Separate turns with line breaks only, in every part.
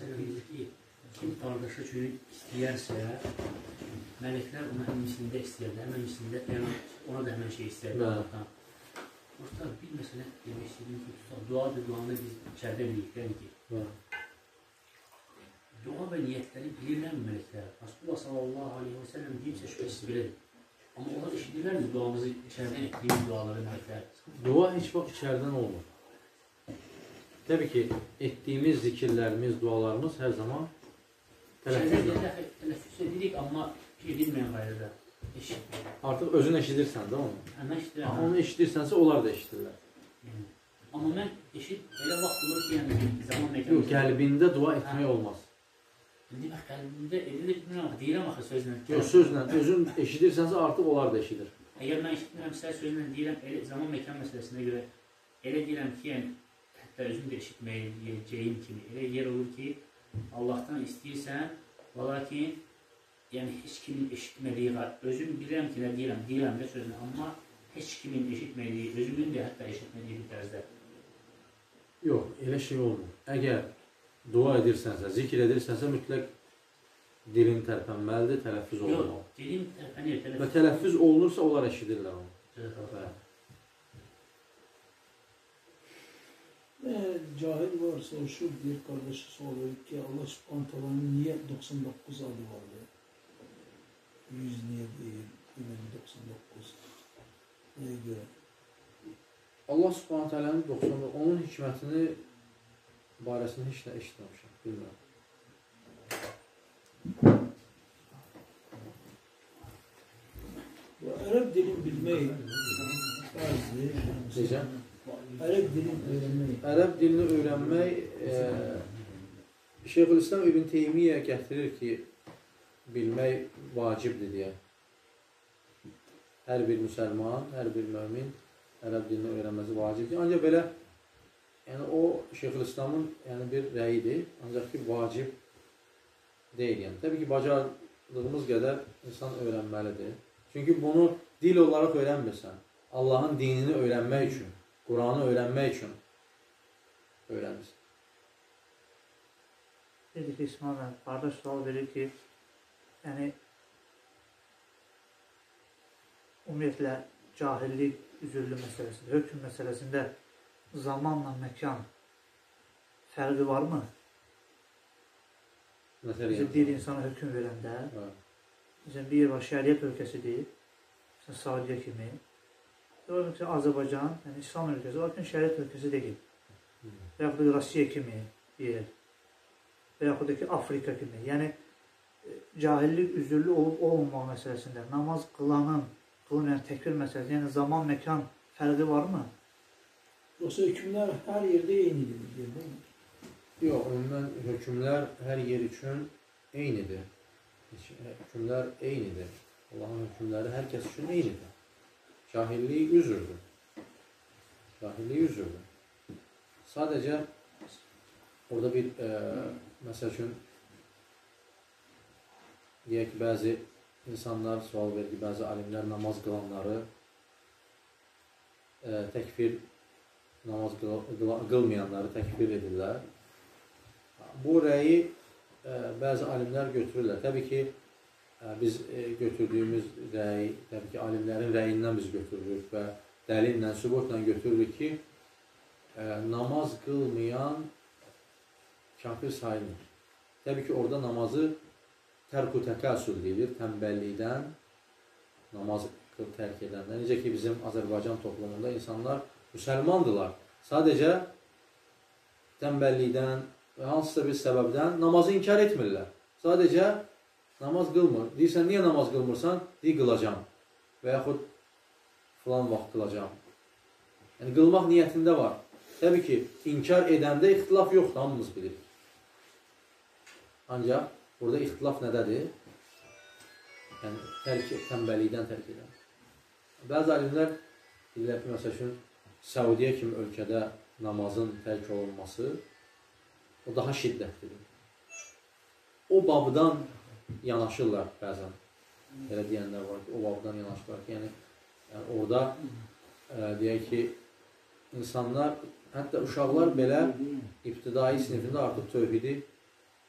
Məsələn, deyir ki, kim qardaşı üçün istəyərsə, mələklər ona həmin mislində istəyərlər, həmin mislində ona da həmin şey istəyərlər Allahdan. Orada bir məsələ demək istəyirəm ki, duadır, duanı biz içərdə bilirik, yəni ki, dua və niyyətləri bilirlər mi mələklər? Rasulullah sallallahu aleyhi və səlləm deyibsə şübhəsiz bilir. Amma onlar eşidirlər mi duamızı içərdən etdiyimiz duaları mələklər?
Dua heç vaxt içərdən olmur. Təbii ki, etdiyimiz zikirlərimiz, dualarımız hər zaman tələffüzlə.
Tələffüz edirik, amma bilməyən qayrıda eşitdir.
Artıq özün eşidirsən də onu.
Mən eşidirəm.
Onu eşidirsənsə, onlar da eşidirlər.
Amma mən elə vaxt olur ki, yəni zaman məkanı...
Yox, qəlbində dua etmək olmaz.
İndi bax, qəlbində edilir, bilmirəm, deyirəm axı sözlə.
Yox, sözlə, özün eşidirsənsə, artıq onlar da eşidir.
Əgər mən eşitmirəmsə, sözlə deyirəm, zaman məkan məsələsinə görə elə deyirəm ki, yəni, hətta özüm də eşitməyəcəyim kimi, elə yer olur ki, Allahdan istəyirsən, lakin, yəni, heç kimin eşitmədiyi, özüm bilirəm ki, nə deyirəm də sözlə, amma heç kimin eşitmədiyi, özümün də hətta eşitmədiyi bir tərzdə.
Yox, elə şey olmur. Əgər dua edirsənsə, zikr edirsənsə, mütləq dilin tərpənməlidir, tələffüz olunmalı.
Yox, dilin tərpənir.
Və tələffüz olunursa, onlar eşidirlər onu.
Cahil var, soruşur, bir kardeşi soruyor ki Allah Subhanahu Teala'nın niye 99 adı vardı? 100 niye değil, 99. Neye göre?
Allah Subhanahu Teala'nın 99, onun hikmətini barəsində heç nə eşitməmişəm, bilmirəm.
Ərəb dilini bilmək bəzi.
Necə?
Ərəb dilini öyrənmək.
Ərəb dilini öyrənmək Şeyxülislam İbn Teymiyyə gətirir ki, bilmək vacibdir deyə. Hər bir müsəlman, hər bir mömin ərəb dilini öyrənməsi vacibdir. Ancaq belə, yəni o Şeyxülislamın bir rəyidir, ancaq ki, vacib deyil. Yəni, təbii ki, bacardığımız qədər insan öyrənməlidir. Çünki bunu dil olaraq öyrənmirsən. Allahın dinini öyrənmək üçün, Quranı öyrənmək üçün öyrənirsən.
Dedik ki, İsmail, qardaş sual verir ki, yəni, ümumiyyətlə, cahillik, üzürlü məsələsində, hökm məsələsində zamanla məkan fərqi varmı? Bir insana hökm verəndə, bir yer var, şəriət ölkəsidir, Saudiya kimi, Azərbaycan, yəni İslam ölkəsi, lakin şəriət ölkəsi deyil. Və yaxud da Rusiya kimi yer, və yaxud da ki, Afrika kimi. Yəni, cahillik üzürlü olub-olmamaq məsələsində, namaz qılanın, qılmayan təkbir məsələsi, yəni zaman, məkan fərqi varmı?
Yoxsa hökümlər hər yerdə eynidir, deyil mi?
Yox, ümumən hökümlər hər yer üçün eynidir. Hökümlər eynidir. Allahın hökümləri hər kəs üçün eynidir. Cahillik üzürdür. Cahillik üzürdür. Sadəcə orada bir, məsəl üçün, deyək ki, bəzi insanlar sual verir ki, bəzi alimlər namaz qılanları təkfir, namaz qılmayanları təkfir edirlər. Bu rəyi bəzi alimlər götürürlər. Təbii ki, biz götürdüyümüz rəy, təbii ki, alimlərin rəyindən biz götürürük və dəlillə, sübutla götürürük ki, namaz qılmayan kafir sayılmır. Təbii ki, orada namazı tərk-ü təkəssül deyilir, tənbəllikdən namaz tərk edəndə. Necə ki, bizim Azərbaycan toplumunda insanlar müsəlmandırlar. Sadəcə tənbəllikdən və hansısa bir səbəbdən namazı inkar etmirlər. Sadəcə namaz qılmır. Deyirsən, niyə namaz qılmırsan? Deyir, qılacam. Və yaxud filan vaxt qılacam. Yəni, qılmaq niyyətində var. Təbii ki, inkar edəndə ixtilaf yoxdur, hamımız bilir. Ancaq burada ixtilaf nədədir? Yəni, tənbəllikdən tərk edən. Bəzi alimlər deyirlər ki, məsəl üçün, Saudiya kimi ölkədə namazın tərk olunması o daha şiddətlidir. O babdan yanaşırlar bəzən. Elə deyənlər var ki, o babdan yanaşırlar ki, yəni orada deyək ki, insanlar, hətta uşaqlar belə ibtidai sinifində artıq tövhidi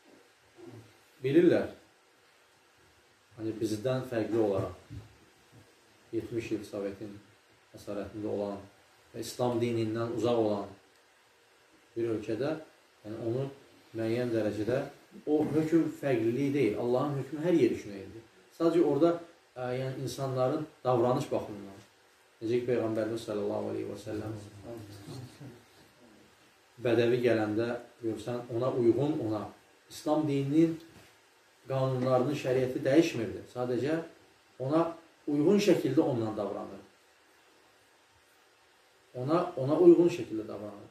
bilirlər. Hani bizdən fərqli olaraq 70 il Sovetin əsarətində olan və İslam dinindən uzaq olan bir ölkədə, yəni onu müəyyən dərəcədə o hökm fərqliliyi deyil. Allahın hökmü hər yer üçün eynidir. Sadəcə orada yəni insanların davranış baxımından. Necə ki Peyğəmbərimiz sallallahu aleyhi və səlləm bədəvi gələndə görsən ona uyğun ona İslam dininin qanunlarının şəriəti dəyişmirdi. Sadəcə ona uyğun şəkildə onunla davranır. Ona uyğun şəkildə davranır.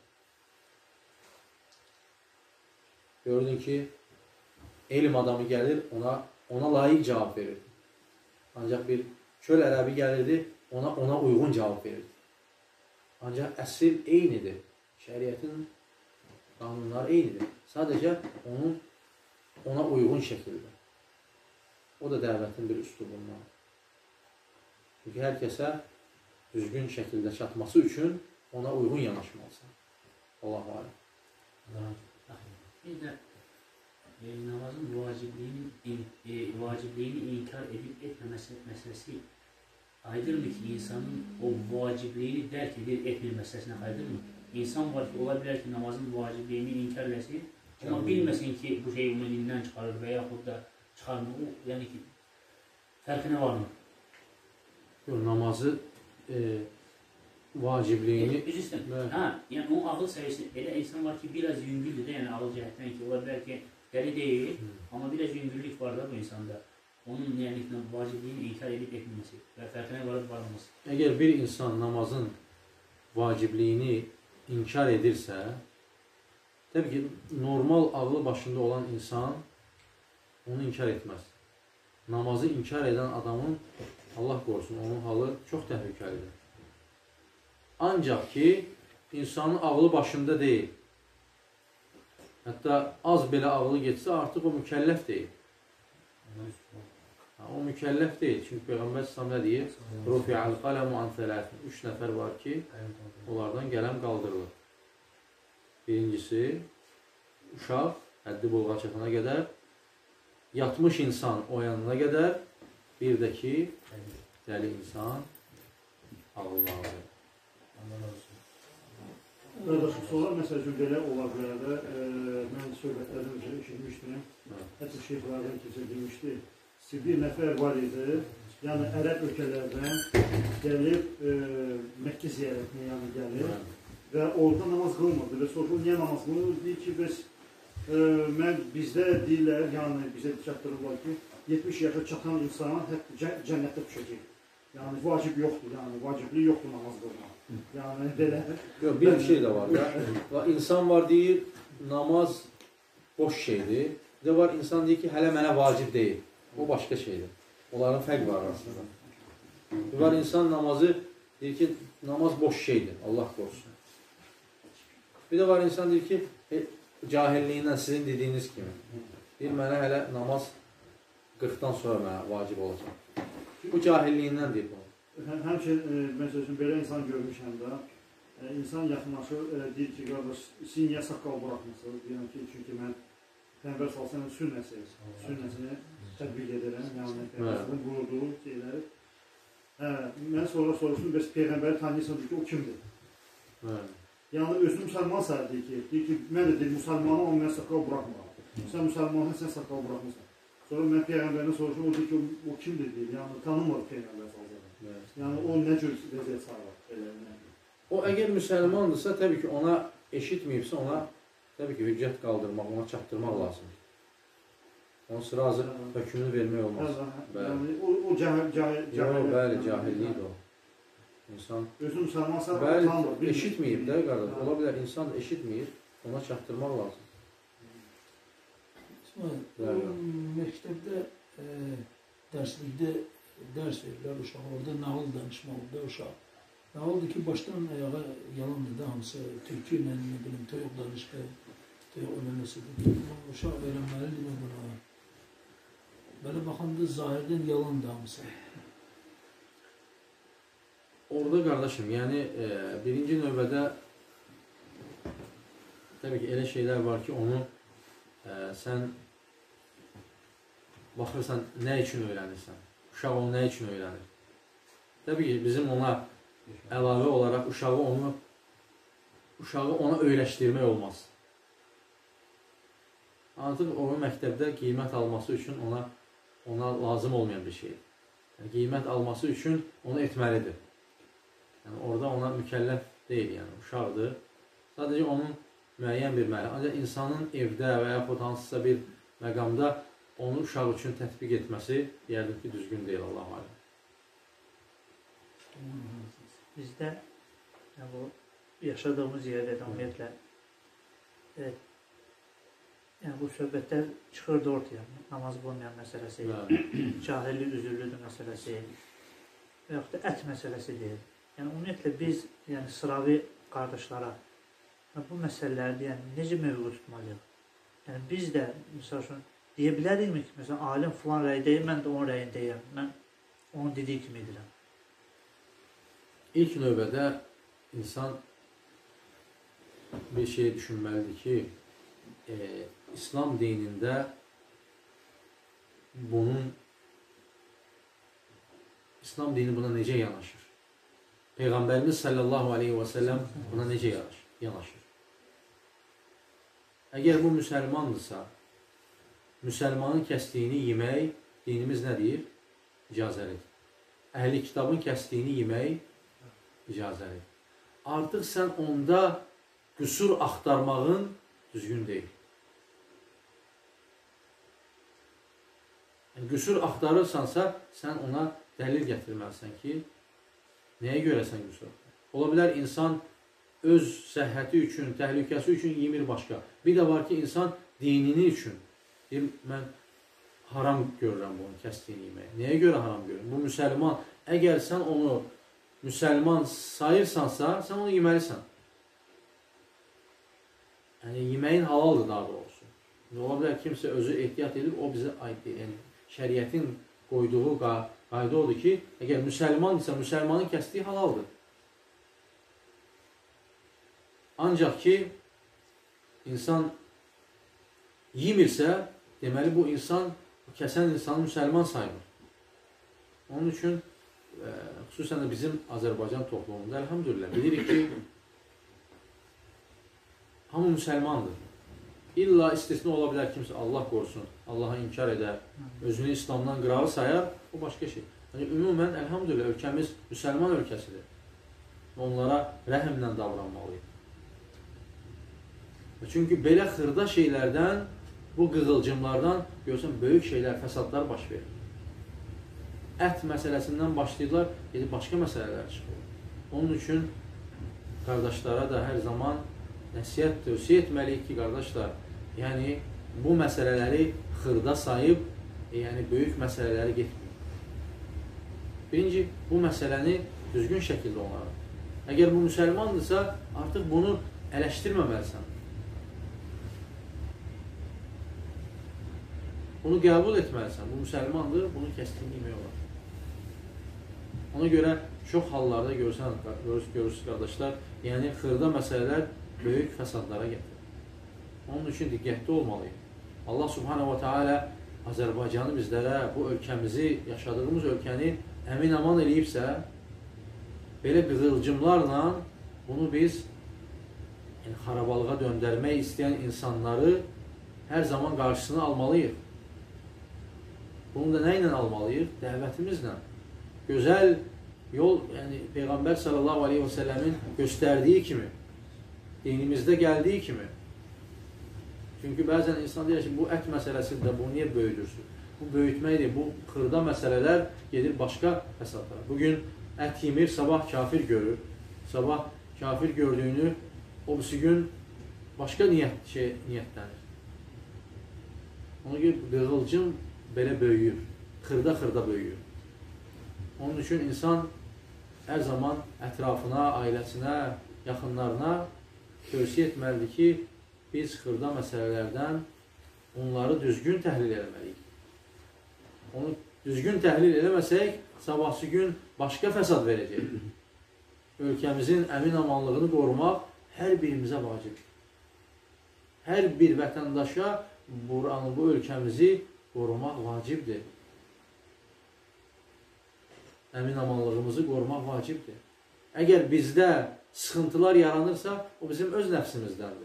Gördün ki, elm adamı gəlir, ona layiq cavab verir. Ancaq bir çöl ərəbi gəlirdi, ona uyğun cavab verir. Ancaq əsl eynidir. Şəriətin qanunları eynidir. Sadəcə ona uyğun şəkildə. O da dəvətin bir üslubundan. Çünki hər kəsə düzgün şəkildə çatması üçün ona uyğun yanaşmalısan. Allahu aləm.
Bir də namazın vacibliyini inkar edib etməməsi məsələsi aydınmı ki, insanın o vacibliyini dərk edib etmir məsələsinə aydınmı? İnsan var ki, ola bilər ki, namazın vacibliyini inkar eləsin, amma bilməsin ki, bu şey onu dindən çıxarır və yaxud da çıxarmır. Yəni ki, fərqinə varmı?
Namazı vacibliyini...
Yəni onun ağıl səviyyəsi, elə insan var ki, biraz yüngüldür də, yəni ağıl cəhətdən ki, ola bilər ki, dəli deyil, amma biraz yüngüllük var da bu insanda. Onun yəni vacibliyini inkar edib etməməsi və fərqinə varıb varmaması.
Əgər bir insan namazın vacibliyini inkar edirsə, təbii ki, normal ağlı başında olan insan onu inkar etməz. Namazı inkar edən adamın, Allah qorusun, onun halı çox təhlükəlidir. Ancaq ki, insanın ağlı başında deyil. Hətta az belə ağlı getsə, artıq o mükəlləf deyil. O mükəlləf deyil. Çünki Peyğəmbər İslam nə deyir? Rufi'al qələmu an thələtin. 3 nəfər var ki, onlardan qələm qaldırılır. Birincisi, uşaq, həddi buluğa çatana qədər, yatmış insan oyanana qədər, bir də ki, dəli insan ağıllanır.
Qardaşım, sonra məsəl üçün belə ola bilər də, mən söhbətlərdən üzrə eşitmişdim, hətta şeyhlərdən keçirilmişdi. Bir nəfər var idi, yəni ərəb ölkələrdən gəlib, Məkkə ziyarətinə yəni gəlib və orada namaz qılmırdı və soruşur, niyə namaz qılmırdı? Deyir ki, bizdə deyirlər, yəni bizə çatdırırlar ki, 70 yaşa çatan insan hətta cənnətdə düşəcək. Yəni vacib yoxdur, yəni vaciblik yoxdur namaz qılmaq. Yəni belə.
Yox, bir şey də var da, insan var deyir, namaz boş şeydir. Bir də var, insan deyir ki, hələ mənə vacib deyil. O başqa şeydir. Onların fərq var arasında. Bir var, insan namazı deyir ki, namaz boş şeydir. Allah qorusun. Bir də var, insan deyir ki, cahilliyindən sizin dediyiniz kimi. Deyir, mənə hələ namaz 40-dan sonra mənə vacib olacaq. Bu cahilliyindən deyir bunu.
Həmçin, məsəl üçün, belə insan görmüşəm də, insan yaxınlaşır, deyir ki, qardaş, siz niyə saqqal bıraxmısınız? Deyirəm ki, çünki mən Peyğəmbər sallallahu sünnəsini tətbiq edirəm, yəni Peyğəmbərin buyurduğu şeyləri. Mən sonra soruşdum, bəs Peyğəmbəri tanıyırsan ki, o kimdir? Yəni, özü müsəlmansa deyir ki, mən də deyir, müsəlmanım, amma mən saqqal bıraxmıram. Sən müsəlmanın, sən saqqal bıraxmırsan. Sonra mən Peyğəmbərdən soruşdum, o deyir ki, o kimdir deyir, yəni tanımır Peyğəmbər sallallahu. Yəni, o nə cür vəziyyət sağlar?
O, əgər müsəlmandırsa, təbii ki, ona eşitməyibsə, ona təbii ki, hüccət qaldırmaq, ona çatdırmaq lazımdır. Onun sıra hazır hökmünü vermək olmaz.
O cahillik.
Bəli, cahillikdir o. İnsan...
Özü müsəlmansa...
Bəli, eşitməyib də, qardaş. Ola bilər, insan eşitməyir, ona çatdırmaq lazım.
Məktəbdə, dərslikdə dərs verirlər uşaq, orada nağıl danışmalıdır uşaq. Nağıldır ki, başdan ayağa yalandır da, hamısı türkü ilə, nə bilim, toyuq danışqı, toyuq öyrənməsidir. Uşaq öyrənməlidir mi buna? Belə baxanda zahirdən yalandır hamısı.
Orada qardaşım, yəni birinci növbədə təbii ki, elə şeylər var ki, onu sən baxırsan nə üçün öyrənirsən? Uşaq onu nə üçün öyrənir? Təbii ki, bizim ona əlavə olaraq uşağı ona öyrəşdirmək olmaz. Artıq onun məktəbdə qiymət alması üçün ona lazım olmayan bir şeydir. Yəni, qiymət alması üçün onu etməlidir. Yəni, orada ona mükəlləf deyil, yəni uşaqdır. Sadəcə onun müəyyən bir məqam. Ancaq insanın evdə və yaxud hansısa bir məqamda onu uşaq üçün tətbiq etməsi deyərdim ki, düzgün deyil, Allah aləm.
Bizdə bu yaşadığımız yerdə də ümumiyyətlə yəni bu söhbətlər çıxırdı ortaya. Namaz qılmayan məsələsi, cahillik üzürlüdür məsələsi və yaxud da ət məsələsi deyil. Yəni ümumiyyətlə biz sıravi qardaşlara bu məsələlərdə necə mövqe tutmalıyıq? Yəni biz də misal üçün deyə bilərikmi ki, məsələn, alim filan rəydəyim, mən də onun rəyindəyəm, mən onun dediyi kimi edirəm.
İlk növbədə insan bir şey düşünməlidir ki, İslam dinində İslam dini buna necə yanaşır? Peyğəmbərimiz sallallahu aleyhi və səlləm buna necə yanaşır? Əgər bu müsəlmandırsa, müsəlmanın kəsdiyini yemək dinimiz nə deyir? İcazəlidir. Əhli kitabın kəsdiyini yemək icazəlidir. Artıq sən onda qüsur axtarmağın düzgün deyil. Yəni, qüsur axtarırsansa, sən ona dəlil gətirməlisən ki, nəyə görə sən qüsur axtarır? Ola bilər insan öz səhhəti üçün, təhlükəsi üçün yemir başqa. Bir də var ki, insan dinini üçün deyir, mən haram görürəm bunu, kəsdiyini yeməyi. Nəyə görə haram görürəm? Bu müsəlman, əgər sən onu müsəlman sayırsansa, sən onu yeməlisən. Yəni, yeməyin halaldır daha doğrusu. Ola bilər kimsə özü ehtiyat edib, o bizə aid deyil. Yəni, şəriətin qoyduğu qayda odur ki, əgər müsəlmandırsa, müsəlmanın kəsdiyi halaldır. Ancaq ki, insan yemirsə, deməli bu insan, kəsən insanı müsəlman sayılır. Onun üçün, xüsusən də bizim Azərbaycan toplumunda, əlhamdülillah, bilirik ki, hamı müsəlmandır. İlla istisna ola bilər kimsə, Allah qorusun, Allah'a inkar edər, özünü İslamdan qırağı sayar, o başqa şey. Yəni, ümumən, əlhamdülillah, ölkəmiz müsəlman ölkəsidir. Onlara rəhmlə davranmalıyıq. Çünki belə xırda şeylərdən, bu qığılcımlardan görsən, böyük şeylər, fəsadlar baş verir. Ət məsələsindən başlayırlar, başqa məsələlər çıxır. Onun üçün qardaşlara da hər zaman nəsiyyət, tövsiyə etməliyik ki, qardaşlar, yəni bu məsələləri xırda sayıb, yəni böyük məsələləri getməyib. Birinci, bu məsələni düzgün şəkildə onlara. Əgər bu müsəlmandırsa, artıq bunu ələşdirməməlisən. Bunu qəbul etməlisən. Bu müsəlmandır, bunu kəsdiyini yemək olar. Ona görə çox hallarda görürsünüz qardaşlar, yəni xırda məsələlər böyük fəsadlara gətirir. Onun üçün diqqətli olmalıyıq. Allah subhanahu wa ta'ala Azərbaycanı bizlərə, bu ölkəmizi, yaşadığımız ölkəni əmin-aman eləyibsə, belə qığılcımlarla bunu biz xarabalığa döndərmək istəyən insanları hər zaman qarşısına almalıyıq. Bunu da nə ilə almalıyıq? Dəvətimizlə. Gözəl yol, yəni Peyğəmbər sallallahu aleyhi və səlləmin göstərdiyi kimi, dinimizdə gəldiyi kimi. Çünki bəzən insan deyir ki, bu ət məsələsində bunu niyə böyüdürsün? Bu böyütməkdir, bu xırda məsələlər gedir başqa fəsadlara. Bugün ət yemir, sabah kafir görür. Sabah kafir gördüyünü o birisi gün başqa niyyətlənir. Ona görə qığılcım belə böyüyür, xırda böyüyür. Onun üçün insan hər zaman ətrafına, ailəsinə, yaxınlarına tövsiyə etməlidir ki, biz xırda məsələlərdən onları düzgün təhlil etməliyik. Onu düzgün təhlil eləməsək, sabahsı gün başqa fəsad verəcək. Ölkəmizin əmin-amanlığını qorumaq hər birimizə vacibdir. Hər bir vətəndaşa bu ölkəmizi qorumaq vacibdir. Əmin-amanlığımızı qorumaq vacibdir. Əgər bizdə sıxıntılar yaranırsa, o bizim öz nəfsimizdəndir.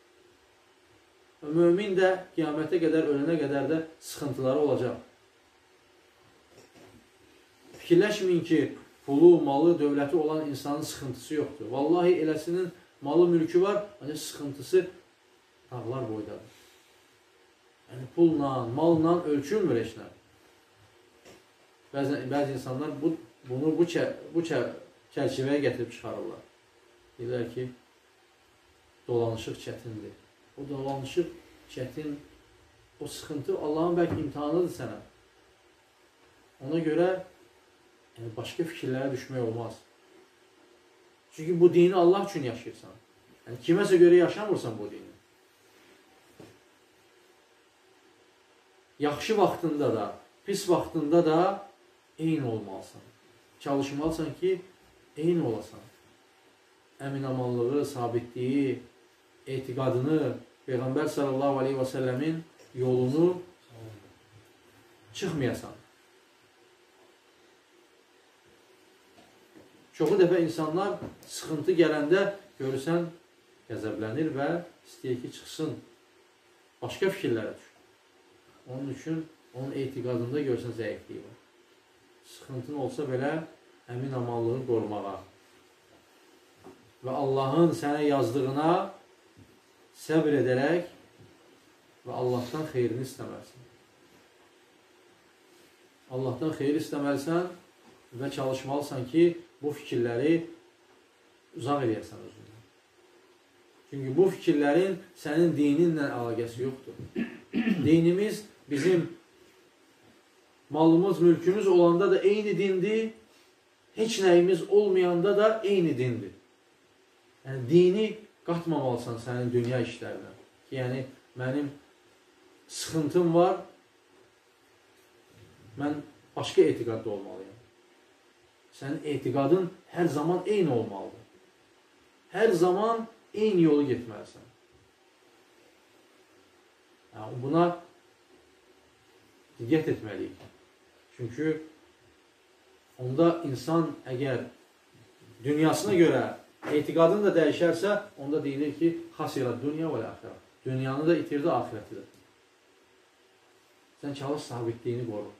Mömin də qiyamətə qədər, ölənə qədər də sıxıntıları olacaq. Fikirləşməyin ki, pulu, malı, dövləti olan insanın sıxıntısı yoxdur. Vallahi eləsinin malı, mülkü var, ancaq sıxıntısı dağlar boydadır. Yəni, pulla, malla ölçülmür eşlə. Bəzi insanlar bunu bu çərçivəyə gətirib çıxarırlar. Deyirlər ki, dolanışıq çətindir. O dolanışıq çətin, o sıxıntı Allahın bəlkə imtihanıdır sənə. Ona görə başqa fikirlərə düşmək olmaz. Çünki bu dini Allah üçün yaşayırsan. Yəni, kiməsə görə yaşamırsan bu dini. Yaxşı vaxtında da, pis vaxtında da eyni olmalısan. Çalışmalısan ki, eyni olasan. Əmin-amanlığı, sabitliyi, etiqadını, Peyğəmbər sallallahu aleyhi və səlləmin yolunu çıxmayasan. Çoxu dəfə insanlar sıxıntı gələndə görürsən, qəzəblənir və istəyir ki, çıxsın. Başqa fikirlərə düşür. Onun üçün, onun etiqadında görürsən zəifliyi var. Sıxıntın olsa belə, əmin-amanlığı qorumağa və Allahın sənə yazdığına səbr edərək və Allahdan xeyrini istəməlisən. Allahdan xeyir istəməlisən və çalışmalısan ki, bu fikirləri uzaq edərsən özündən. Çünki bu fikirlərin sənin dininlə əlaqəsi yoxdur. Dinimiz bizim malımız, mülkümüz olanda da eyni dindir, heç nəyimiz olmayanda da eyni dindir. Yəni, dini qatmamalısan sənin dünya işlərinə. Yəni, mənim sıxıntım var, mən başqa etiqadda olmalıyım. Sənin etiqadın hər zaman eyni olmalıdır. Hər zaman eyni yolu getməlisən. Yəni, buna diqqət etməliyik. Çünki onda insan əgər dünyasına görə etiqadını da dəyişərsə, onda deyilir ki, xasirət dünya və əxirə. Dünyanı da itirdi, axirəti də. Sən çalış sabitliyini qoru.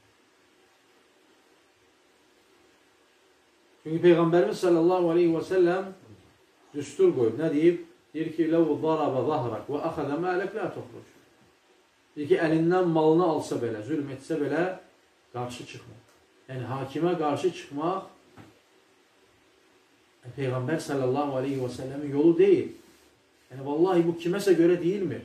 Çünki Peyğəmbərimiz sallallahu aleyhi və səlləm düstur qoyub. Nə deyib? Deyir ki, لَوْ ضَرَبَ ظَهْرَكْ وَأَخَذَ مَالَكْ لَا تُخْرُجْ. Deyir ki, əlindən malını alsa belə, zülm etsə belə, qarşı çıxmaq. Yəni, hakimə qarşı çıxmaq Peyğəmbər sallallahu aleyhi və səlləmin yolu deyil. Yəni, vallahi bu kiməsə görə deyilmir.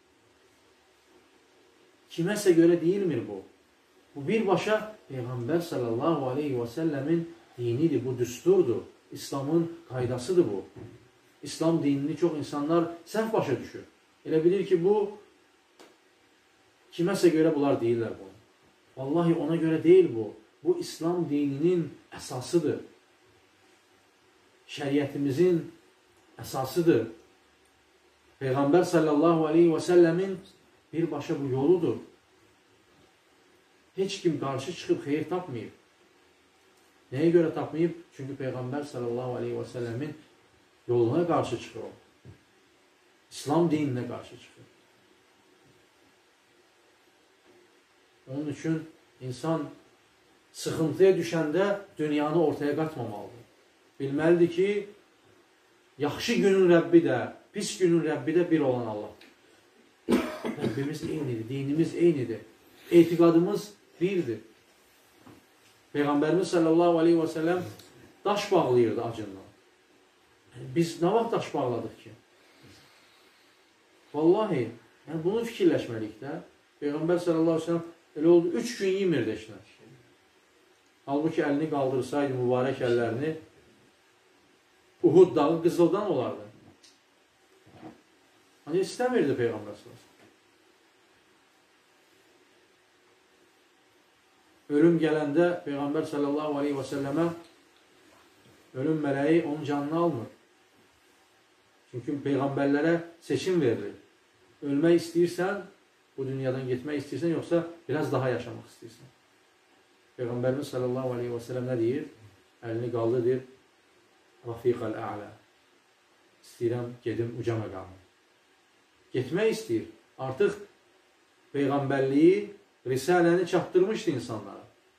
Kiməsə görə deyilmir bu. Bu birbaşa Peyğəmbər sallallahu aleyhi və səlləmin dinidir, bu düsturdur. İslamın qaydasıdır bu. İslam dinini çox insanlar səhv başa düşür. Elə bilir ki, bu kiməsə görə bunlar deyirlər bunu. Vallahi ona görə deyil bu. Bu İslam dininin əsasıdır. Şəriətimizin əsasıdır. Peyğəmbər sallallahu aleyhi və səlləmin birbaşa bu yoludur. Heç kim qarşı çıxıb xeyir tapmayıb. Nəyə görə tapmayıb? Çünki Peyğəmbər sallallahu aleyhi və səlləmin yoluna qarşı çıxır o. İslam dininə qarşı çıxır. Onun üçün insan sıxıntıya düşəndə dünyanı ortaya qatmamalıdır. Bilməlidir ki, yaxşı günün Rəbbi də, pis günün Rəbbi də bir olan Allahdır. Rəbbimiz eynidir, dinimiz eynidir. Etiqadımız birdir. Peyğəmbərimiz sallallahu aleyhi və səlləm daş bağlayırdı acından. Biz nə vaxt daş bağladıq ki? Vallahi, yəni bunu fikirləşməliyik də. Peyğəmbər sallallahu aleyhi və səlləm elə oldu, 3 gün yemirdi eşlə. Halbuki əlini qaldırsaydı, mübarək əllərini, Uhud dağı qızıldan olardı. Hani istəmirdi Peyğəmbər sallallahu aleyhi və səlləm. Ölüm gələndə Peyğəmbər sallallahu aleyhi və səlləmə ölüm mələyi onun canını almır. Çünki Peyğəmbərlərə seçim verilir. Ölmək istəyirsən, Bu dünyadan getmək istəyirsən, yoxsa biraz daha yaşamaq istəyirsən? Peyğəmbərimiz sallallahu aleyhi və səlləm nə deyir? Əlini qaldırır, Rafiqəl ə'lə. İstəyirəm, gedim uca məqamı. Getmək istəyir. Artıq Peyğəmbərliyi, risaləni çatdırmışdı insanlara.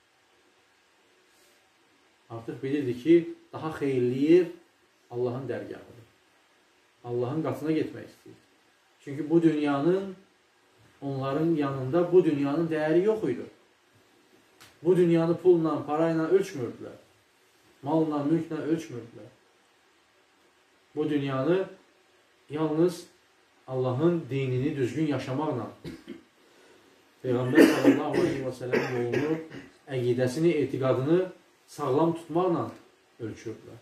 Artıq bilirdi ki, daha xeyirli yer Allahın dərgahıdır. Allahın qatına getmək istəyir. Çünki bu dünyanın, onların yanında bu dünyanın dəyəri yox idi. Bu dünyanı pulla, parayla ölçmürdülər. Malla, mülklə ölçmürdülər. Bu dünyanı yalnız Allahın dinini düzgün yaşamaqla, Peyğəmbər sallallahu aleyhi və səlləmin yolunu, əqidəsini, etiqadını sağlam tutmaqla ölçürdülər.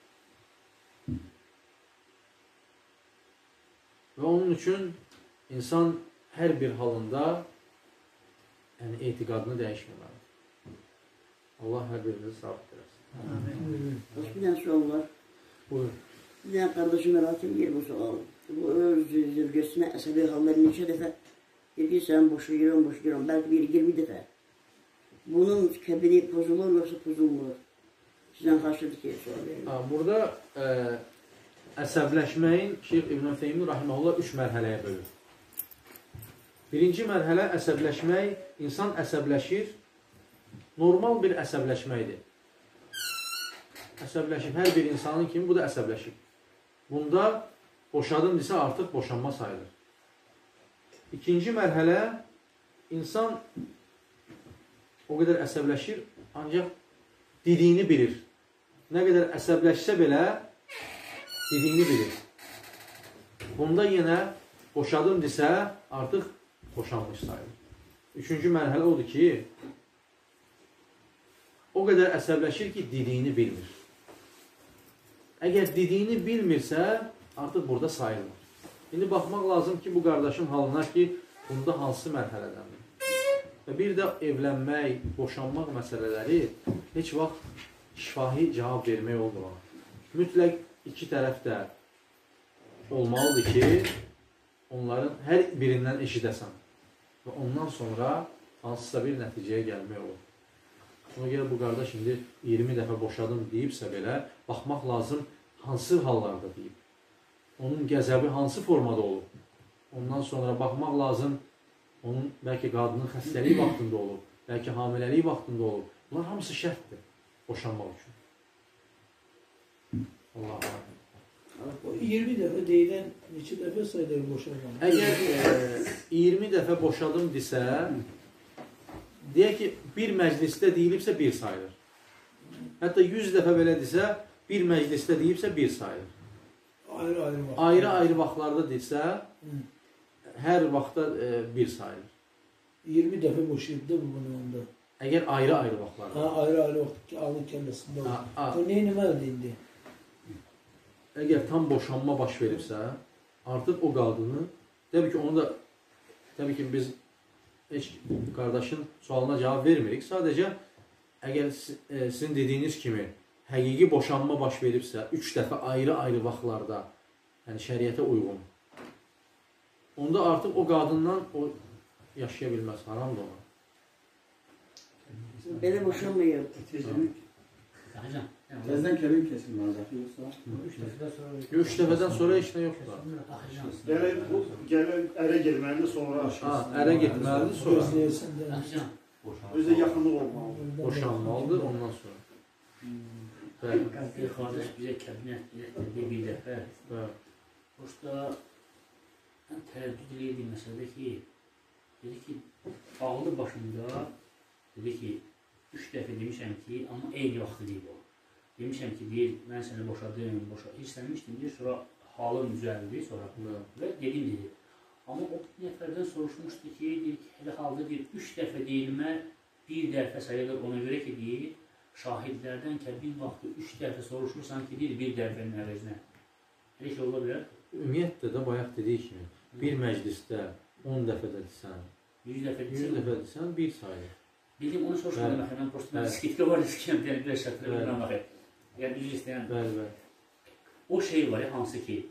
Və onun üçün insan hər bir halında etiqadını dəyişməməlidir. Allah hər birinizi sabit eləsin.
Bir dənə sual var.
Buyur.
Bir dənə qardaşım merak edir bu sualı. Bu öz zövcəsinə əsəbi hallar neçə dəfə deyir ki, sən boşayıram, bəlkə bir 20 dəfə. Bunun kəbiri pozulur, yoxsa pozulmur? Sizdən xaşıdır ki, sual verir.
Burada əsəbləşməyin Şeyx İbn Teymi rahimehullah 3 mərhələyə bölür. Birinci mərhələ əsəbləşmək, insan əsəbləşir, normal bir əsəbləşməkdir. Əsəbləşib, hər bir insanın kimi bu da əsəbləşib. Bunda boşadım desə artıq boşanma sayılır. İkinci mərhələ, insan o qədər əsəbləşir, ancaq dediyini bilir. Nə qədər əsəbləşsə belə, dediyini bilir. Bunda yenə boşadım desə, artıq boşanmış sayılır. Üçüncü mərhələ odur ki, o qədər əsəbləşir ki, dediyini bilmir. Əgər dediyini bilmirsə, artıq burada sayılır. İndi baxmaq lazım ki, bu qardaşın halına ki, bunda hansı mərhələdəndir. Və bir də evlənmək, boşanmaq məsələləri heç vaxt şifahi cavab vermək olmur. Mütləq iki tərəf də olmalıdır ki, onların hər birindən eşidəsən və ondan sonra hansısa bir nəticəyə gəlmək olur. Ona görə bu qardaş indi 20 dəfə boşadım deyibsə belə, baxmaq lazım hansı hallarda deyib. Onun qəzəbi hansı formada olub. Ondan sonra baxmaq lazım, onun bəlkə qadının xəstəliyi vaxtında olub, bəlkə hamiləliyi vaxtında olub. Bunlar hamısı şərtdir boşanmaq üçün. Allah Allah.
O 20 dəfə deyilən neçə dəfə sayılır boşanma?
Əgər 20 dəfə boşadım desə, deyək ki, bir məclisdə deyilibsə bir sayılır. Hətta 100 dəfə belə desə, bir məclisdə deyibsə bir sayılır. Ayrı-ayrı vaxtlarda desə, hər vaxtda bir sayılır.
20 dəfə boşayıb da bu bunu onda.
Əgər ayrı-ayrı vaxtlarda.
Ayrı-ayrı vaxt ki, alın kəlləsində olur. O neyin eləməlidir indi?
Əgər tam boşanma baş veribsə, artıq o qadını, təbii ki, onu da, təbii ki, biz heç qardaşın sualına cavab vermirik. Sadəcə, əgər sizin dediyiniz kimi həqiqi boşanma baş veribsə, 3 dəfə ayrı-ayrı vaxtlarda, yəni şəriətə uyğun, onda artıq o qadından o yaşaya bilməz, haramdır ona.
Belə boşanmıyor.
Təzdən kəbin kesilməlidir, yoxsa?
3 dəfədən sonra heç nə yoxdur.
Gəlin ərə girməlidir, sonra aşkırsın.
Ərə getməlidir, sonra.
Gözləyirsən də.
Özdə yaxınlıq olmalıdır.
Boşanmalıdır, ondan sonra.
Bir qardaş bizə kəbinət dedi bir dəfə. Boşda tərəddüd edirdi məsələdə ki, dedi ki, ağlı başında, dedi ki, 3 dəfə demişəm ki, amma eyni vaxtı deyib o. Demişəm ki, deyir, mən səni boşadım, istəmişdim, deyir, sonra halım düzəldi, sonra və dedim, dedi. Amma o nəfərdən soruşmuşdu ki, deyir ki, hələ halda deyir, 3 dəfə deyilmə, bir dəfə sayılır ona görə ki, deyir, şahidlərdən kəbin vaxtı 3 dəfə soruşursan ki, deyir, bir dəfənin əvəzinə. Elə şey ola bilər?
Ümumiyyətlə də bayaq dediyi kimi, bir məclisdə 10 dəfə də desən,
100 dəfə
desən, bir sayılır.
Dedim, onu soruşmadım, mən prosta mən skriptə var, skriptə deyən bir şərtlə bilməm baxı. Yəni, üzr istəyən.
Bəli.
O şey var ya, hansı ki,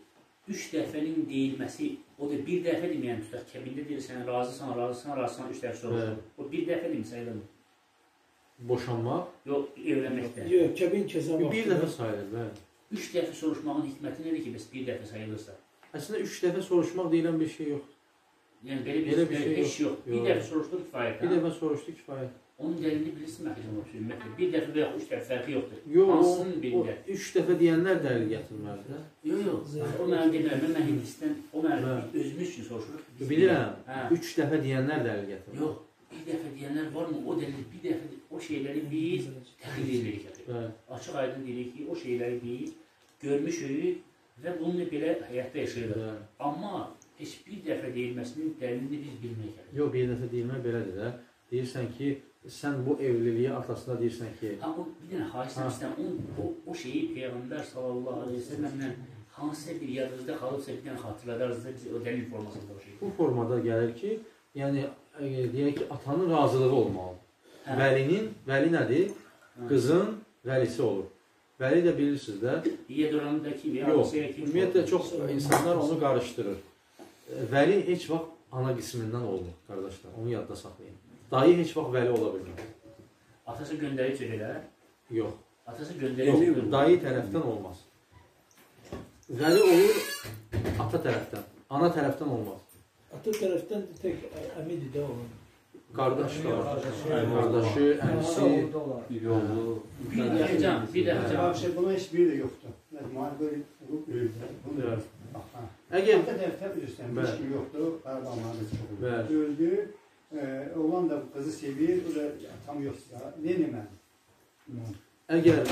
3 dəfənin deyilməsi, o da bir dəfə deməyən tutaq, kəbində deyirsən, razısan, 3 dəfə soruşur. O bir dəfə demir, sayılır.
Boşanmaq?
Yox, evlənməkdə.
Yox, kəbin kəsə vaxtı.
Bir dəfə sayılır, bəli.
3 dəfə soruşmağın hikməti nədir ki, bəs bir dəfə sayılırsa?
Əslində 3 dəfə soruşmaq deyilən bir şey yox.
Yəni belə bir şey heç yox. Bir dəfə soruşduq kifayət.
Bir dəfə soruşduq kifayət.
Onun dəlilini bilirsin ümumiyyətlə. Bir dəfə və ya 3 dəfə fərqi yoxdur.
Yox,
hansının birində?
3 dəfə deyənlər dəlil gətirməlidir də.
Yox. O mənim demirəm, mən Hindistan, o mənim özümüz üçün soruşuruq.
Bilirəm, 3 dəfə deyənlər dəlil gətirir.
Yox, bir dəfə deyənlər varmı? O dəlil, bir dəfə o şeyləri biz təhlil edirik. Açıq aydın deyirik ki, o şeyləri biz görmüşük və bununla belə həyatda yaşayırıq. Amma heç bir dəfə deyilməsinin dəlilini biz bilməyik.
Yox, bir dəfə deyilmək belədir də. Deyirsən ki, sən bu evliliyi atasına deyirsən ki...
Bir dənə haşəm istəyəm, o şeyi Peyğəmbər sallallahu aleyhi ve sellemlə hansısa bir yadınızda qalıbsa bir dənə xatırladarınızda biz o dəlil formasında o şey.
Bu formada gəlir ki, yəni deyək ki, atanın razılığı olmalıdır. Vəli nədir? Qızın vəlisi olur. Vəli də bilirsiniz də.
Yedurandakı və
yox, ümumiyyətlə çox insanlar onu qarışdırır. Vəli heç vaxt ana qismindən olmur, qardaşlar. Onu yadda saxlayın. Dayı heç vaxt vəli ola bilmir.
Atası göndərici elə?
Yox.
Atası göndərici
yox, dayı tərəfdən olmaz. Vəli olur ata tərəfdən, ana tərəfdən olmaz.
Ata tərəfdən tək əmidi də olur.
Qardaşı, əmsi,
bir dəfə can.
Buna heç biri də yoxdur. Müharibə
əgər
ata tərəfdən bilirsən, heç kim yoxdur, qardaşları çox olur. Öldü. Oğlan da qızı sevir, o da tam yoxsa, neyini mən?
Əgər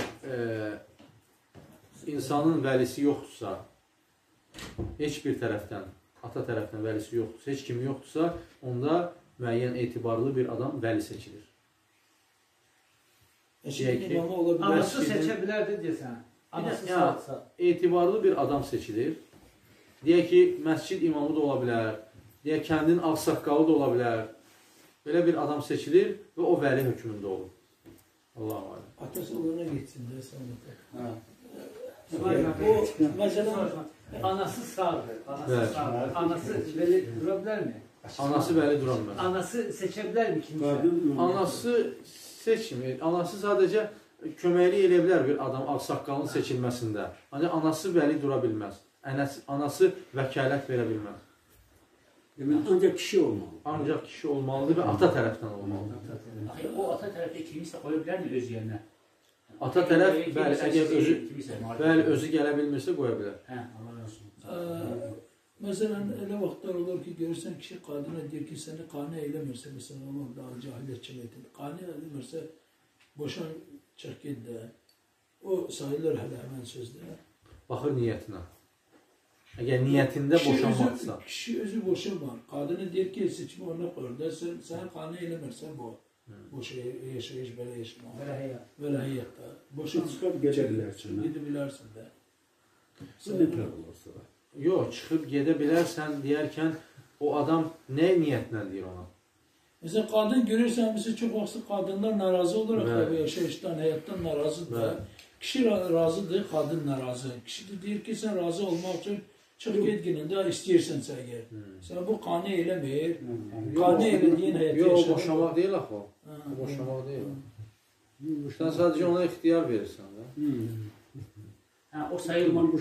insanın vəlisi yoxdursa, heç bir tərəfdən, ata tərəfdən vəlisi yoxdursa, heç kimi yoxdursa, onda müəyyən etibarlı bir adam vəli seçilir.
Anası seçə bilərdi deyəsən. Anası sağsa.
Etibarlı bir adam seçilir. Deyək ki, məscid imamı da ola bilər, deyək kəndin ağsaqqalı da ola bilər. Belə bir adam seçilir və o vəli hökmündə olur. Allah'a emanet.
Atası olana geçsin de sonra.
O mesela anası sağdır. Anası vəli dura bilər mi?
Anası vəli duramaz.
Anası seçə bilər mi kimsə?
Anası seçmir. Anası sadəcə köməklik edə bilər bir adam ağsaqqalın seçilməsində. Ancaq anası vəli dura bilməz. Anası vəkalət verə bilməz.
Ancaq kişi olmalı.
Ancaq kişi olmalıdır və ata tərəfdən olmalıdır.
O ata tərəfdə kimisə qoya bilər mi öz yerinə?
Ata tərəf, bəli, əgər özü gələ bilmirsə qoya bilər.
Allah olsun.
Məsələn, elə vaxtlar olur ki, görürsən kişi qadına deyir ki, səni qane eləmirsə, məsələn, onun daha cahiliyyətçi edir. Qane eləmirsə, boşan çıx ged də. O sayılır hələ həmən sözdə.
Baxır niyyətinə. Əgər niyyətində boşanmaqsa.
Kişi özü boşanmır. Qadını deyir ki, seçimi ona qoyur da, sən qane eləmirsən bu. Boşa yaşayış, belə yaşamaq. Belə həyatda. Boşan
çıxıb gedə bilərsən.
Gedə bilərsən də.
Bu nə tər olursa da.
Yox, çıxıb gedə bilərsən deyərkən o adam nə niyyətlə deyir ona?
Məsələn, qadın görürsən, məsələn, çox vaxtı qadınlar narazı olur, yaşayışdan, həyatdan narazıdır. Kişi razıdır, qadın narazı. Kişi də deyir ki, sən razı olmaq üçün çıx get günündə istəyirsənsə əgər. Sən bu qane eləmir. Qane elədiyin həyatı yaşayır.
Yox, boşamaq deyil axı o. Boşamaq deyil. Sən sadəcə ona ixtiyar verirsən də.
O sayılmır.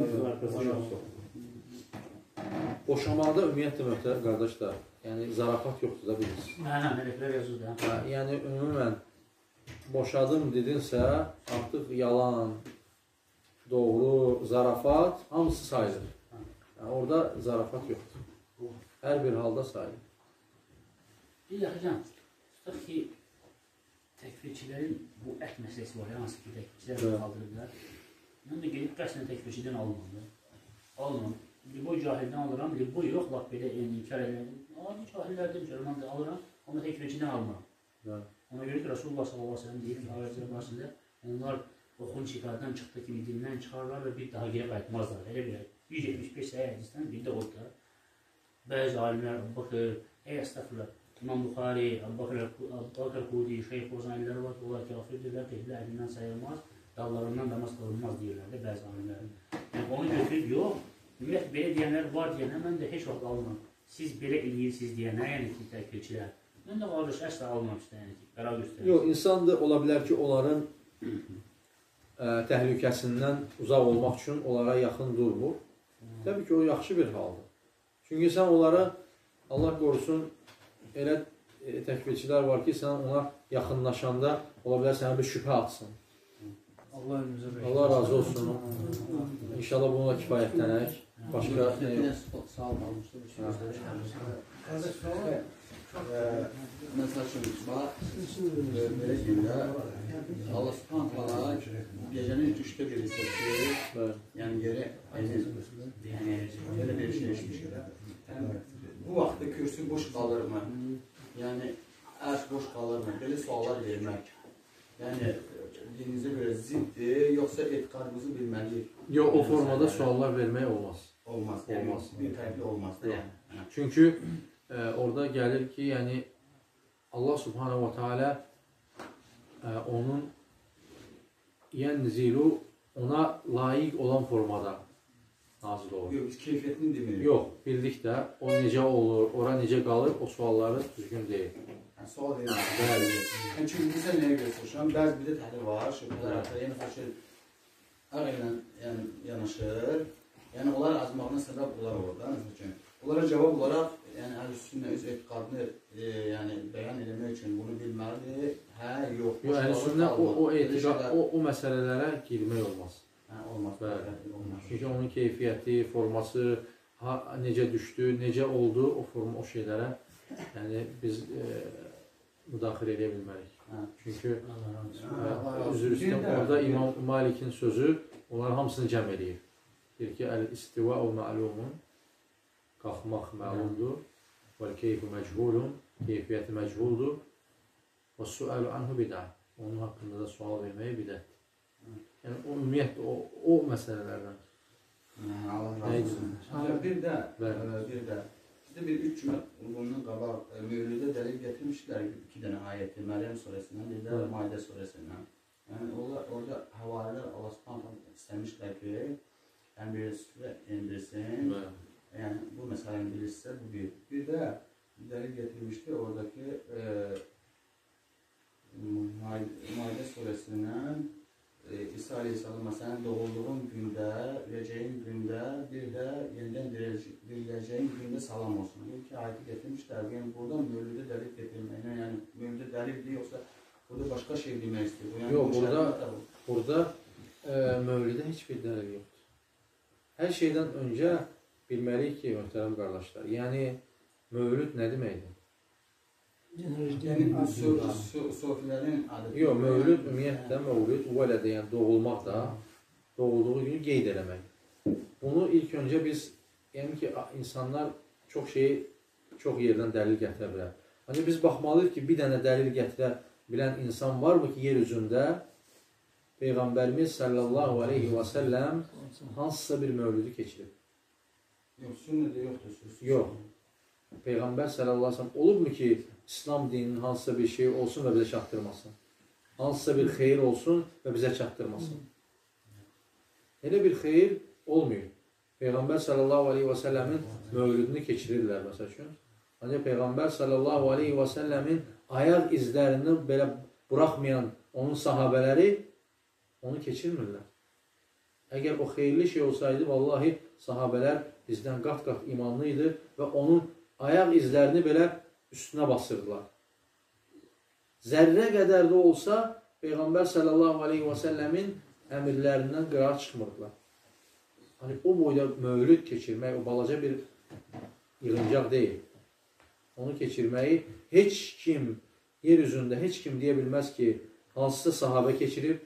Boşamaqda ümumiyyətlə qardaşlar, yəni zarafat yoxdur da bilirsiniz.
Mələklər yazır da.
Yəni ümumən boşadım dedinsə, artıq yalan, doğru, zarafat hamısı sayılır. Yəni orada zarafat yoxdur. Hər bir halda sayılır.
Bir yaxıcan, tutaq ki, təkfirçilərin bu ət məsələsi var, hansı ki, təkfirçilər qaldırırlar. Mən də gedib qəsdən təkfirçidən almam. Almam. Liboy cahildən alıram, liboy yox, laf belə inkar edirəm. Adi cahillərdən görürəm, alıram, amma təkfirçidən almam. Ona görə ki, Rasulullah s.a.v. deyir ki, ayətlər barəsində onlar o xun şikardan çıxdığı kimi dindən çıxarlar və bir daha geri qayıtmazlar. Elə bir 175 səhiyyə hədisdən biri də odur da. Bəzi alimlər, Bakır, əstəğfirullah, İmam Buxari, Bakır Qudi, Şeyh Qozanilləri var ki, onlar kafirdirlər, tehlə əlindən sayılmaz, dallarından namaz qılınmaz deyirlər də bəzi alimlər. Yəni onu götürüb, yox, Ümumiyyətlə, belə deyənlər var deyənə, mən də heç vaxt almam. Siz belə eləyirsiniz deyənə, yəni ki, təkfirçilər. Mən də qardaş, əslə almamışdır, yəni ki, qərar göstərir.
Yox, insan da ola bilər ki, onların təhlükəsindən uzaq olmaq üçün onlara yaxın durmur. Təbii ki, o yaxşı bir haldır. Çünki sən onlara, Allah qorusun, elə təkfirçilər var ki, sən ona yaxınlaşanda ola bilər sənə bir şübhə atsın. Allah razı olsun. İnşallah bununla kifayətlənək. Başqa...
Sağ olmamışdır. Mesela şimdi böyle günde Allah subhanahu gecenin 3'te biri seçiyor. Yani yere bir şey geçmiş. Bu vaxtda kürsü boş kalır mı? Yani arş boş kalır mı? Böyle suallar vermek. Yani dininize göre ziddi yoksa etikadımızı bilmeliyiz.
Yok, o formada suallar vermək olmaz.
Olmaz. Yani olmaz. Bir tərəfli olmaz da yani.
Çünki orada gəlir ki, yəni Allah subhanahu wa ta'ala onun yenzilu ona layiq olan formada nazil olur.
Yok, biz keyfiyyətini demirik.
Yox, bildik də o necə olur, ora necə qalır, o sualları düzgün deyil.
Yani sual değil. Yani çünkü bize neye göre soruşan? Bəzi bir de təhlil var, şübhələr artıq, yəni faşil ağıyla yanaşır. Yani onlar azmağına sebep olar orada. Mesela onlara cevap olarak yani Əhl-i öz etikadını yani beyan etmək üçün bunu bilməlidir. Hə, yox.
Yox, Əhl-i o etiqad, o məsələlərə girmək olmaz.
Hə, olmaz.
Olmaz. Çünki onun keyfiyyəti, forması, necə düşdü, necə oldu, o forma, o şeylərə yəni biz müdaxilə edə bilmərik. Çünki üzr istəyirəm, orada İmam Malikin sözü onların hamısını cəm eləyir. Deyir ki, əl-istiva'u ma'lumun, qalxmaq məlumdur, vəl-keyfu məchulun, keyfiyyəti məchuldur, və sualu anhu bidah, onun haqqında da sual verməyə bidətdir. Yəni, o ümumiyyətlə, o məsələlərdən.
Allah razı olsun. Bir də, bizdə bir 3 cümlə bundan qabaq mövlüdə dəlil gətirmişlər 2 dənə ayəti, Məryəm surəsindən, bir də Maidə surəsindən. Yəni, orada havarilər Allah subhanahu istəmişlər ki, yəni birisi indirsin. Yani bu meseleyi bilirse bu bir. Bir de delil getirmişti oradaki Maide suresinden İsa Aleyhisselam mesela doğulduğun günde, öleceğin günde, bir de yeniden dirileceğin günde salam olsun. Bu iki ayeti getirmişler. Yani buradan mevlüde delil getirmeyin. Yani mevlüde delil değil yoksa burada başka şey bilmek istiyor. Yani
yok, burada mevlüde hiçbir delil yoktur. Her şeyden önce bilməliyik ki, möhtərəm qardaşlar, yəni mövlüd nə deməkdir?
Yəni sofilərin adəti.
Yox, mövlüd ümumiyyətlə mövlüd vələdə, yəni doğulmaq da, doğulduğu günü qeyd eləmək. Bunu ilk öncə biz, yəni ki, insanlar çox yerdən dəlil gətirə bilər. Ancaq biz baxmalıyıq ki, bir dənə dəlil gətirə bilən insan varmı ki, yer üzündə Peyğəmbərimiz sallallahu aleyhi və səlləm hansısa bir mövlüdü keçirib?
Yox, sünnədə yoxdur.
Yox. Peyğəmbər sallallahu aleyhi ve sellem olubmu ki, İslam dininin hansısa bir şey olsun və bizə çatdırmasın? Hansısa bir xeyir olsun və bizə çatdırmasın? Elə bir xeyir olmuyor. Peyğəmbər sallallahu aleyhi ve sellemin mövlüdünü keçirirlər məsəl üçün. Ancaq Peyğəmbər sallallahu aleyhi ve sellemin ayaq izlərini belə buraxmayan onun sahabələri onu keçirmirlər. Əgər o xeyirli şey olsaydı, vallahi sahabələr bizdən qat-qat imanlı idi və onun ayaq izlərini belə üstünə basırdılar. Zərrə qədər də olsa, Peyğəmbər sallallahu aleyhi və səlləmin əmirlərindən qırar çıxmırdılar. Hani o boyda mövlüd keçirmək, o balaca bir yığıncaq deyil. Onu keçirməyi heç kim, yer üzündə heç kim deyə bilməz ki, hansısa sahabə keçirib,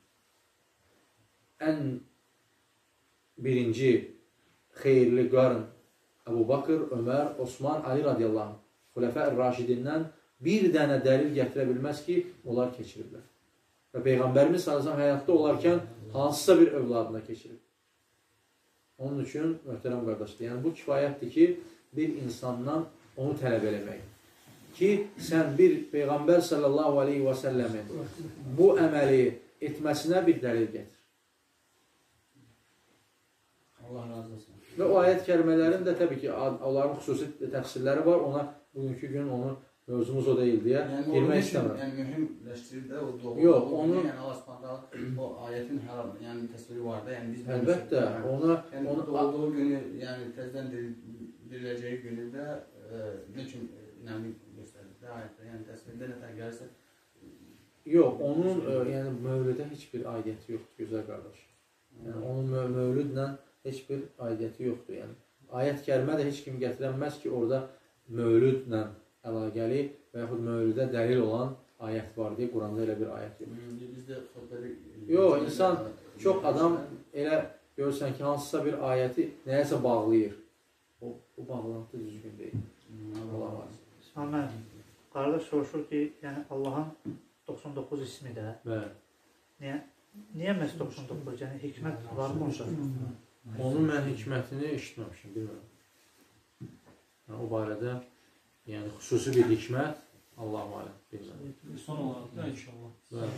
ən birinci xeyirli qarın Əbu Bakır, Ömər, Osman, Ali radiyallahu anh, Xulafə-i Raşidindən bir dənə dəlil gətirə bilməz ki, onlar keçiriblər. Və Peyğəmbərimiz sallallahu həyatda olarkən hansısa bir övladına keçirib. Onun üçün, möhtərəm qardaşlar, yəni bu kifayətdir ki, bir insandan onu tələb eləmək. Ki, sən bir Peyğəmbər sallallahu aleyhi və səlləmin bu əməli etməsinə bir dəlil gətir.
Allah razı olsun.
Və o ayət kəlmələrin də təbii ki, onların xüsusi təfsirləri var. Ona bugünkü gün onu mövzumuz o deyil deyə girmək istəmirəm.
Yəni mühümləşdirir də o doğru.
Yox, onu
yəni Allah Subhanahu o ayətin hər yəni təsviri var da, yəni biz
əlbəttə onu
doğduğu günü, yəni təzədən diriləcəyi günü də nə üçün nəmi göstərir də ayətdə, yəni təsvirdə nə tər gəlirsə.
Yox, onun yəni mövlüdə heç bir aidiyyəti yoxdur, gözəl qardaş. Yəni onun mövlüdlə heç bir aidiyyəti yoxdur. Yəni ayət kəlmə də heç kim gətirənməz ki, orada mövlüdlə əlaqəli və yaxud mövlüdə dəlil olan ayət var deyə Quranda elə bir ayət yoxdur.
Bizdə xəbəri
yox, insan çox adam elə görürsən ki, hansısa bir ayəti nəyəsə bağlayır. O bağlantı düzgün deyil. Allah var.
Sonra qardaş soruşur ki, yəni Allahın 99 ismi də.
Bəli.
Niyə məhz 99? Yəni hikmət var mı orada?
Onun mən hikmətini eşitməmişim, bilmirəm. Yəni, o barədə yəni xüsusi bir hikmət Allah-u aləm, bilmirəm.
Son olaraq da inşallah.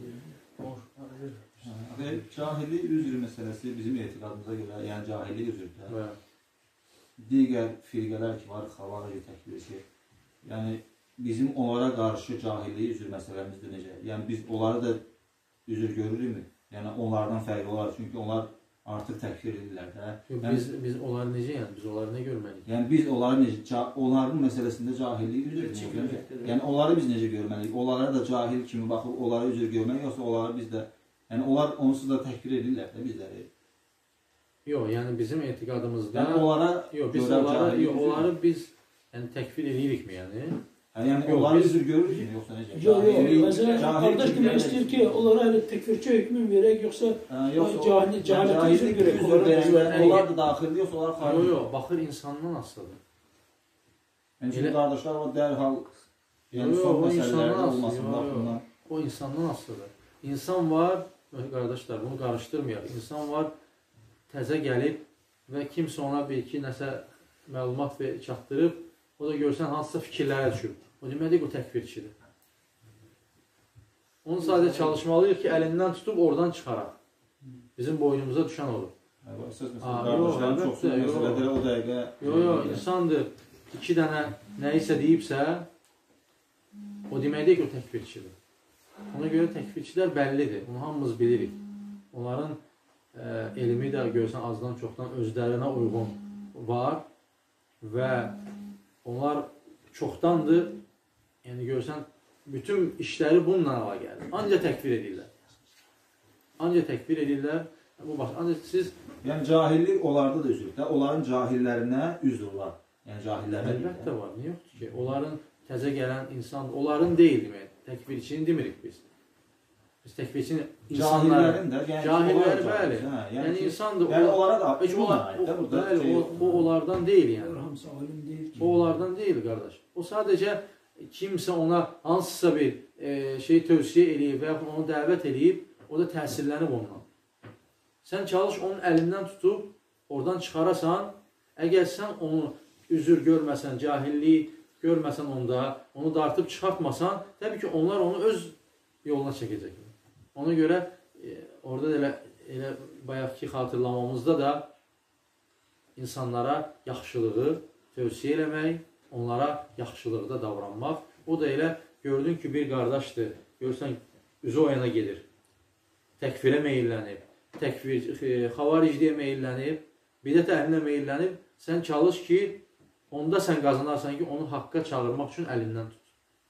Cahillik üzr məsələsi bizim etiqadımıza görə, yəni cahillik üzrdə. Digər firqələr ki var, xavarici təkbirisi. Yəni bizim onlara qarşı cahillik üzr məsələmizdə necə? Yəni biz onları da üzr görürük mü? Yəni onlardan fərqli olar, çünki onlar artıq təkfir edirlər də.
Biz onları necə, yəni biz onları nə görməliyik?
Yəni biz onları necə, onların məsələsində cahillik üzr görməliyik. Yəni onları biz necə görməliyik? Onlara da cahil kimi baxıb onlara üzr görməliyik, yoxsa onları biz də, yəni onlar onsuz da təkfir edirlər də bizləri.
Yox, yəni bizim etiqadımızda
yəni onlara
onları biz yəni təkfir edirik mi yəni?
Yəni onları üzr görürük ki, yoxsa necə?
Yox, qardaş demək istəyir ki, onlara təkfirçi hökmün verək, yoxsa cahillik üzr görək.
Onlar da daxildir, yoxsa onlar xarici?
Yox, baxır insandan asılıdır.
Yəni çünki qardaşlar o dərhal son məsələlərdə olmasın baxımdan.
O insandan asılıdır. İnsan var, qardaşlar bunu qarışdırmayaq. İnsan var, təzə gəlib və kimsə ona bir-iki nəsə məlumat çatdırıb, o da görsən hansısa fikirlərə düşür. O deməli o təkfirçidir. Onu sadəcə çalışmalıyıq ki, əlindən tutub oradan çıxaraq. Bizim boynumuza düşən olur. Yox, insandır. 2 dənə nəyisə deyibsə, o deməkdir ki, o təkfirçidir. Ona görə təkfirçilər bəllidir. Onu hamımız bilirik. Onların elmi də görsən azdan çoxdan özlərinə uyğun var və onlar çoxdandır, yəni görsən, bütün işləri bununla əlaqəlidir. Ancaq təkfir edirlər. Ancaq təkfir edirlər. Ancaq siz...
Yəni cahillik onlarda da üzr. Onların cahillərinə üzr var. Yəni cahillərə deyil.
Əlbəttə var. Niyə yoxdur ki? Onların təzə gələn insan, onların deyil demək. Təkfirçini demirik biz. Biz təkfirçini
cahillərin də,
cahilləri bəli. Yəni insandır.
Yəni onlara da
bəli, o onlardan deyil yəni. O onlardan deyil qardaş. O sadəcə kimsə ona hansısa bir şey tövsiyə eləyib və yaxud onu dəvət eləyib, o da təsirlənib ondan. Sən çalış onun əlindən tutub, oradan çıxarasan, əgər sən onu üzr görməsən, cahillik görməsən onda, onu dartıb çıxartmasan, təbii ki, onlar onu öz yoluna çəkəcək. Ona görə orada elə bayaqki xatırlamamızda da insanlara yaxşılığı tövsiyə eləmək, onlara yaxşılıqda davranmaq. O da elə gördün ki, bir qardaşdır, görürsən, üzü o yana gedir. Təkfirə meyillənib, xavaricliyə meyillənib, bidət əhlinə meyillənib. Sən çalış ki, onda sən qazanarsan ki, onu haqqa çağırmaq üçün əlindən tut.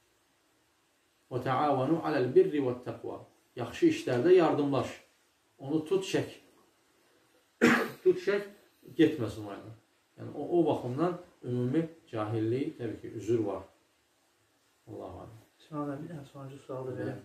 وَتَعَاوَنُوا عَلَى الْبِرِّ وَالتَّقْوَى Yaxşı işlərdə yardımlaş. Onu tut, çək. Tut, çək, getməsin o yana. Yəni, o baxımdan ümumi cahillik, təbii ki, üzr var. Allah'a aləm.
İsmail bir dənə sonuncu sualı verəm.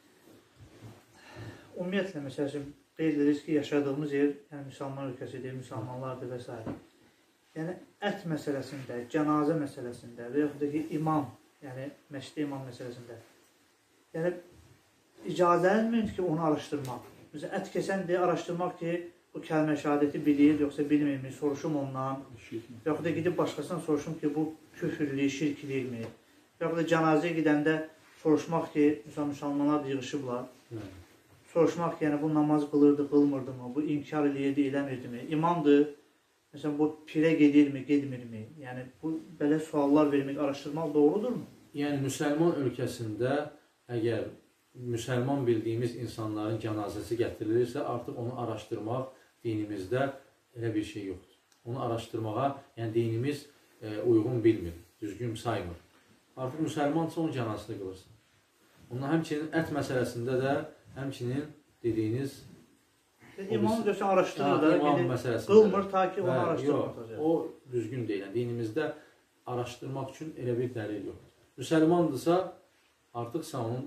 Ümumiyyətlə, məsələn, qeyd ediriz ki, yaşadığımız yer, yəni müsəlman ölkəsidir, müsəlmanlardır və s. Yəni, ət məsələsində, cənazə məsələsində və yaxud da ki, imam, yəni məşqdə imam məsələsində, yəni, icazənilmir ki, onu araşdırmaq. Məsələn, ət kəsən deyə araşdırmaq ki, bu kəlmə şəhadəti bilir, yoxsa bilmirmi, soruşum ondan. Yaxud da gidib başqasından soruşum ki, bu küfürlü, şirkliyirmi? Yaxud da cənazəyə gedəndə soruşmaq ki, müsəlmanlar yığışıblar. soruşmaq ki, yəni bu namaz qılırdı, qılmırdı mı, bu inkar eləyirdi, eləmirdi mi, imamdır, məsələn bu pirə gedirmi, gedmirmi, yəni bu belə suallar vermək, araşdırmaq doğrudurmu?
Yəni müsəlman ölkəsində əgər müsəlman bildiyimiz insanların cənazəsi gətirilirsə, artıq onu araşdırmaq dinimizdə elə bir şey yoxdur. Onu araşdırmağa, yəni dinimiz uyğun bilmir, düzgün saymır. Artıq müsəlmansa onun cənazəsini qılırsın. Ondan həmçinin ət məsələsində də, həmçinin dediyiniz...
İmam görsən araşdırır da, qılmır ta ki onu araşdırmır.
O düzgün deyil. Dinimizdə araşdırmaq üçün elə bir dəlil yoxdur. Müsəlmandırsa, artıq sən onun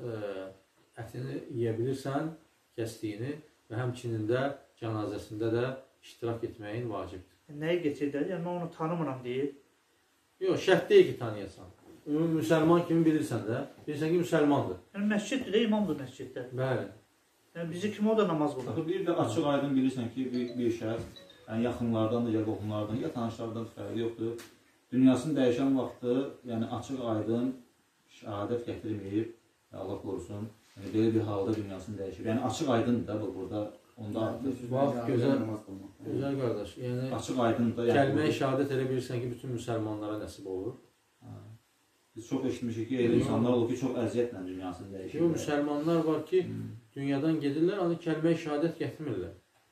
ətini yiyə bilirsən, kəsdiyini və həmçinin də cənazəsində də iştirak etməyin vacibdir.
Nəyi geçirlər? Yəni, mən onu tanımıram deyil.
Yox, şərt deyil ki, tanıyasan. Müsəlman kimi bilirsən də, bilirsən ki, müsəlmandır.
Yəni, məsciddir də, imamdır məsciddə.
Bəli.
Yəni, bizi kimi o da namaz qılar.
Bir də açıq aydın bilirsən ki, bir şəxs, yəni yaxınlardan da, ya qohumlardan, ya tanışlardan fərqi yoxdur. Dünyasını dəyişən vaxtı, yəni açıq aydın şəhadət gətirməyib, Allah qorusun, yəni belə bir halda dünyasını dəyişib. Yəni açıq aydındır da bu burada, onda artıq.
Vaxt gözəl qardaş, yəni
açıq aydındır.
Kəlmə-i şəhadət elə bilirsən ki, bütün müsəlmanlara nəsib olur.
Biz çox eşitmişik ki, elə insanlar olur ki, çox əziyyətlə dünyasını dəyişir.
Yox, müsəlmanlar var ki, dünyadan gedirlər, ancaq kəlmə-i şəhadət gətirmirlər.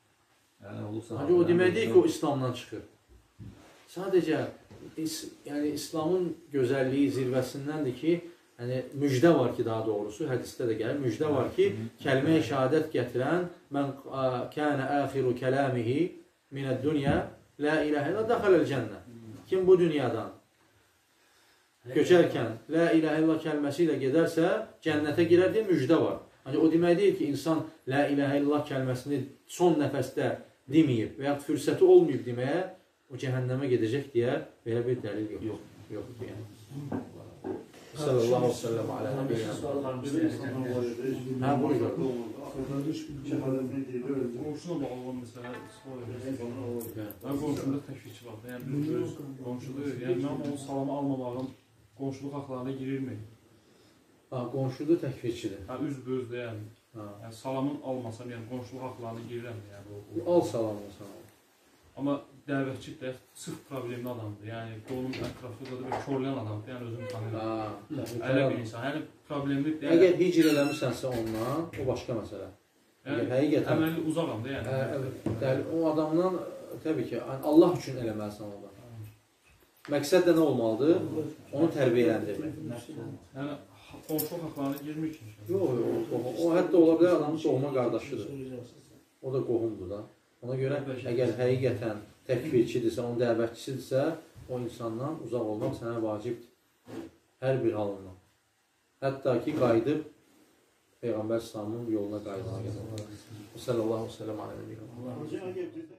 Yəni
o demək deyil ki, o İslamdan çıxır. Sadəcə, yəni İslamın gözəlliyi zirvəsindəndir ki, yəni müjdə var ki, daha doğrusu, hədisdə də gəlir, müjdə var ki, kəlmə-i şəhadət gətirən, mən kənə əxiru kələmihi minəd-dünya, la iləhə ilə dəxələl cənnə. Kim bu dünyadan göçərkən la ilahə illallah kəlməsi ilə gedərsə, cənnətə girər deyə müjdə var. Hani o demək deyil ki, insan la ilahə illallah kəlməsini son nəfəsdə deməyib və yaxud fürsəti olmayıb deməyə, o cəhənnəmə gedəcək deyə belə bir dəlil yox. Yoxdur yəni. Sallallahu səlləm alə nəbiyyən. Hə, buyur.
Qonşuna bağlı məsələ, mən qonşumda təkvikçi var. Yəni, qonşuda, yəni mən onun salamı almamağım qonşuluq haqlarına girirmi?
Qonşuda təkvikçidir.
Üzbözdə yəni. Salamın almasam, yəni qonşuluq haqlarına girirəm.
Al salamını sana.
Amma dəvətçi də sırf problemli adamdır. Yəni, qolun ətrafında da bir körləyən adamdır. Yəni, özünü tanıyır. Elə bir insan. Yəni, problemli deyil.
Əgər hicr eləmişsənsə ondan, o başqa məsələ.
Əməli uzaqam da yəni.
O adamdan, təbii ki, Allah üçün eləməlisən ondan. Məqsəd də nə olmalıdır? Onu tərbiyələndirmək.
Yəni, qonşuluq haqlarına girmir ki.
Yox, o hətta ola bilər adamın doğma qardaşıdır. O da qohumdur da. Ona görə, əgər həqiqətən təkvirçidirsə, onun dəvətçisidirsə, o insandan uzaq olmaq sənə vacibdir. Hər bir halından. Hətta ki, qayıdıb Peyğəmbər İslamın yoluna qayıdana qədər. Sallallahu aleyhi ve sellem.